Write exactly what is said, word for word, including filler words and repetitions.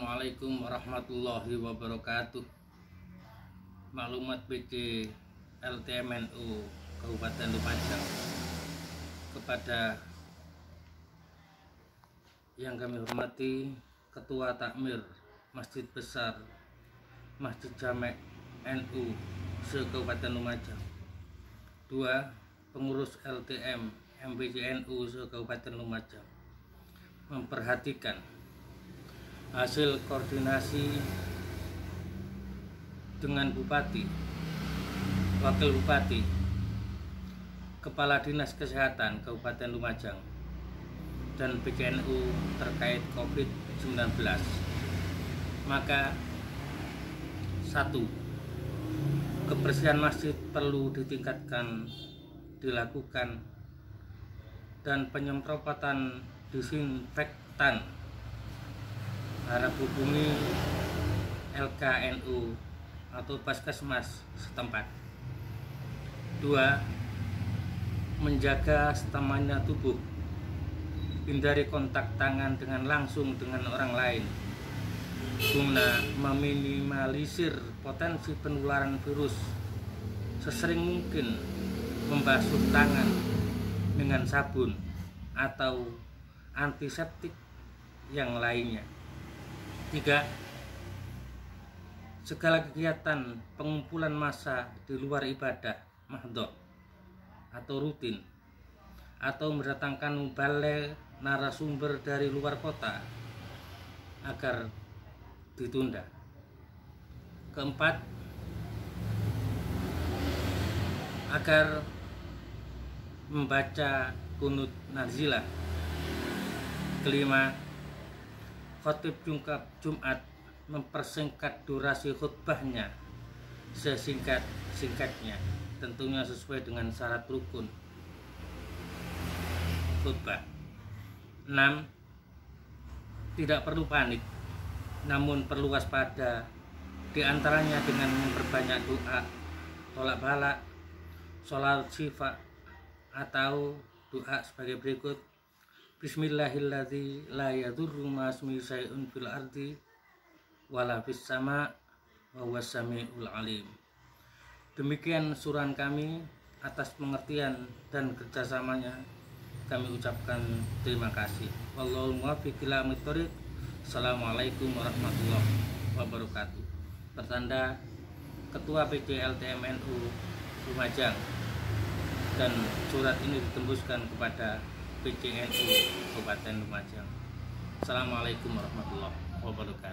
Assalamualaikum warahmatullahi wabarakatuh. Maklumat P C L T M N U Kabupaten Lumajang kepada yang kami hormati Ketua Takmir Masjid Besar Masjid Jamek N U se-Kabupaten Lumajang. Dua, pengurus L T M M P C N U se-Kabupaten Lumajang memperhatikan hasil koordinasi dengan Bupati, Wakil Bupati, Kepala Dinas Kesehatan Kabupaten Lumajang, dan P C N U terkait COVID sembilan belas. Maka satu, kebersihan masjid perlu ditingkatkan, dilakukan, dan penyemprotan disinfektan harap hubungi L K N U atau Puskesmas setempat. Dua, menjaga stamina tubuh, hindari kontak tangan dengan langsung dengan orang lain guna meminimalisir potensi penularan virus. Sesering mungkin membasuh tangan dengan sabun atau antiseptik yang lainnya. Tiga, segala kegiatan pengumpulan massa di luar ibadah mahdhah atau rutin atau mendatangkan mubaligh narasumber dari luar kota agar ditunda. Keempat, agar membaca kunut nazilah. Kelima, khotib Jumat mempersingkat durasi khutbahnya sesingkat-singkatnya, tentunya sesuai dengan syarat rukun khutbah. Enam, tidak perlu panik, namun perlu waspada, diantaranya dengan memperbanyak doa, tolak balak, sholat syifa, atau doa sebagai berikut: Bismillahilladzi la yadurru ma'asmihi syai'un fil ardi wala fis sama' wa huwas samiul alim. Demikian suran kami. Atas pengertian dan kerjasamanya kami ucapkan terima kasih. Wallahu muwaffiq ila aqwamit thoriq. Assalamualaikum warahmatullahi wabarakatuh. Pertanda Ketua P C L T M N U Lumajang, dan surat ini ditembuskan kepada P C N U Kabupaten Lumajang. Assalamualaikum warahmatullahi wabarakatuh.